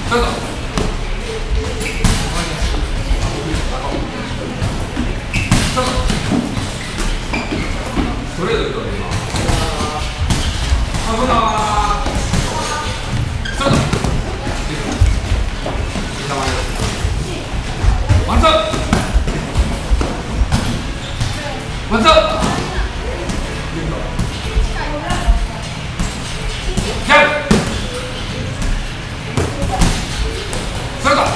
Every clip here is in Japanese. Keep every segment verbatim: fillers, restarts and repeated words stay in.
ちょっとストレートいったね今。危ない。ちょっとワンツーワンツージャンプそれだ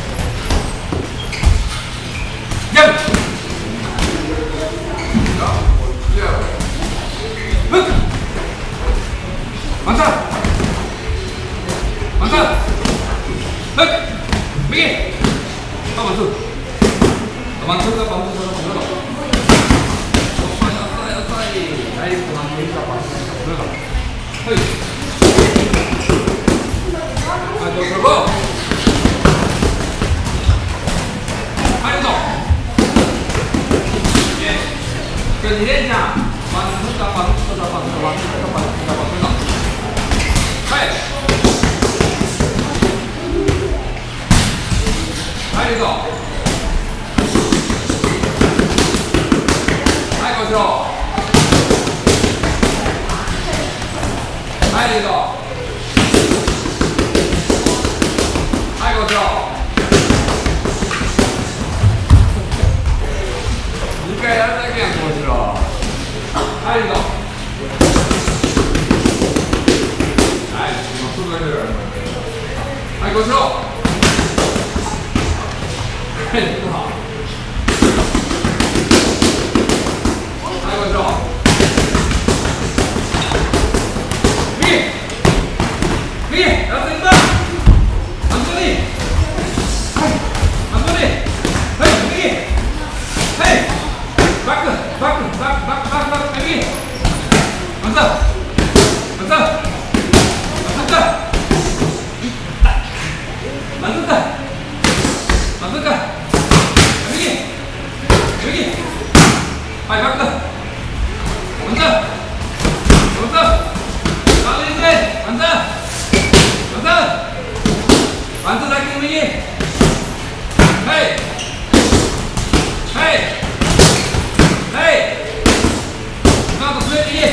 ジャンプフックワンツーワンツーフック右あワンツーワンツーかワンツーかそれだダイレクトワンツーかワンツーかそれだはいはいどうぞはいどうぞ今日に連チャンワンツーかワンツーかワンツーかワンツーかワンツーかワンツーかはいはいどうぞはいこちらはい、どうぞ。はい、ごちそう。にかいやるだけやん、こちら。はい、どうぞ。はい、今すぐやる。はい、ごちそう。はい、どうぞ。はい、ごちそう。右ラストいったアントニーはいアントニーはい右はいバックバックバックバックバックバック右マンザマンザマンザマンザマンザ右右はいバックマンザマンザマンザマンザワンツーだけ右はいはいはい今のスレ右はい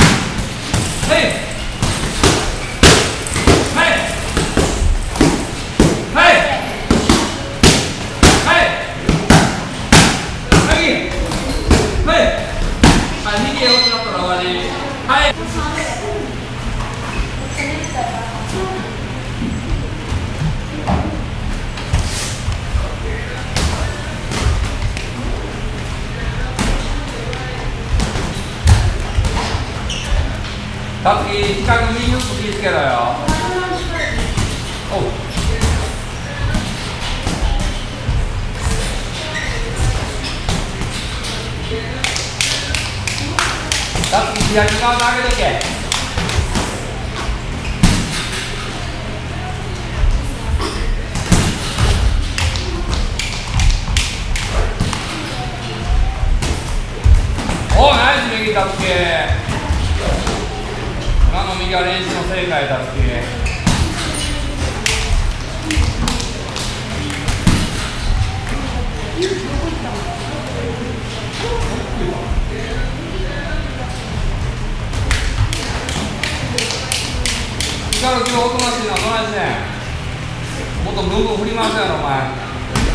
はいはいはい右はいはい右へ落ちなったら終わりはいさっき近くにゆっくりつけろよ。おう。さっき左側で上げとけ。おう、ナイス右たつけ。今の右は練習の成果だって。光る今日おとなしいのはどないしてん。もっとブンブン振り回すやろお前。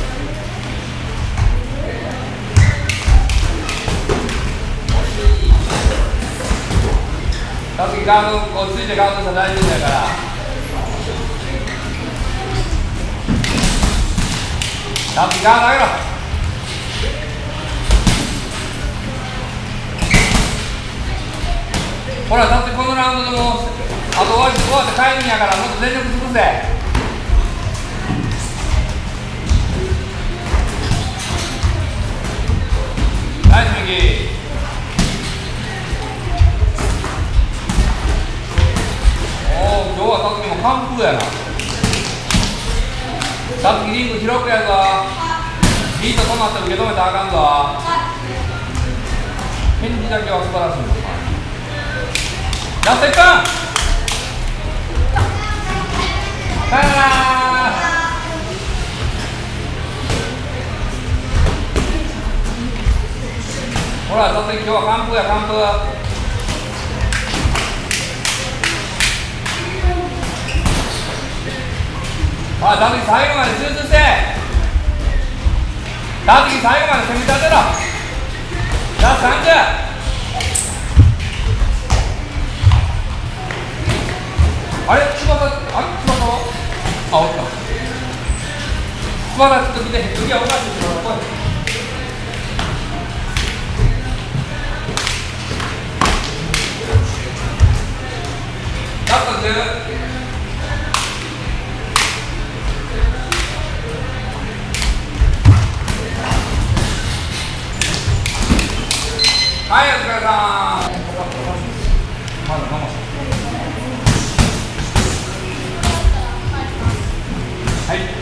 さっきガード落ち着いてガードしたら大丈夫だから。さっきガード上げろ。ほらだってこのラウンドでもあと終わり終わって帰るんやからもっと全力尽くせ。ナイス右。おお、今日は辰巳も完封やな。辰巳リング広くやぞ。ビート止まって受け止めたらあかんぞ。返事だけは素晴らしいの。ラストいっぷん。さよなら。 は完封や完封。あ、ダビ最後まで集中して。ダビ最後まで攻め立てろ。ラストさんじゅう。あれ翼、あれ翼はあ、おった。翼ちょっと見て、次はおかしい翼来い。ラストじゅう。はい、お疲れさん。まだ我慢して。はい。はい。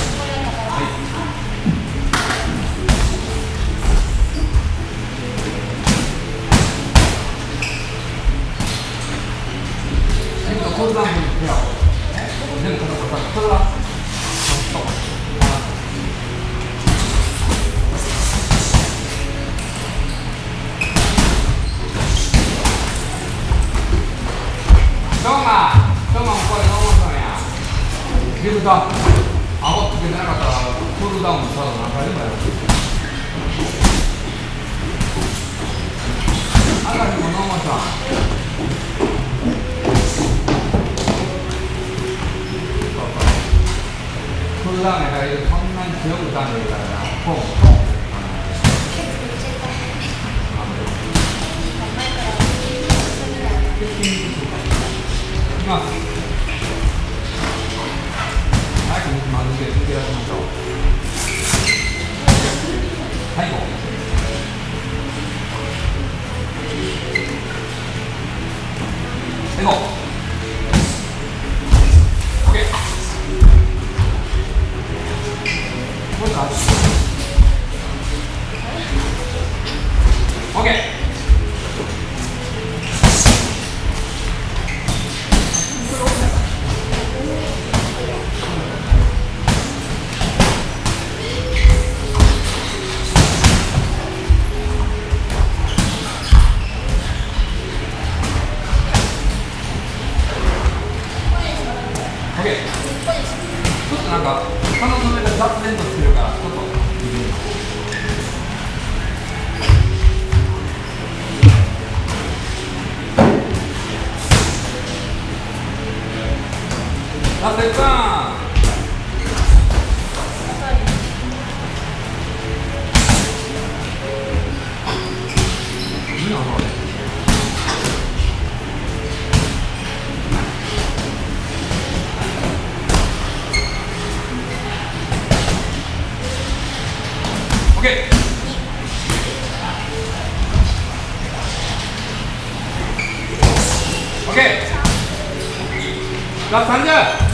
全部こんなふうに手を。全部このこここれは。どうも、どうもこれどうもさんや。ビルダー、顎つけてなかったらクールダウンしたら何回でもやる。朝日もノーマさん。クールダウンやからそんなに強く打たんでいいからな。ポンポン。いきます。早く水まずでつけられましょう。はい、ご。はい、ご。オッケー。もう一回。オッケー。ちょっとなんか、鼻の上が雑然としてるから、ちょっと見てみます。ラストいっぷん。いいな、これ。オッケー。オッケー。ラストさんじゅう。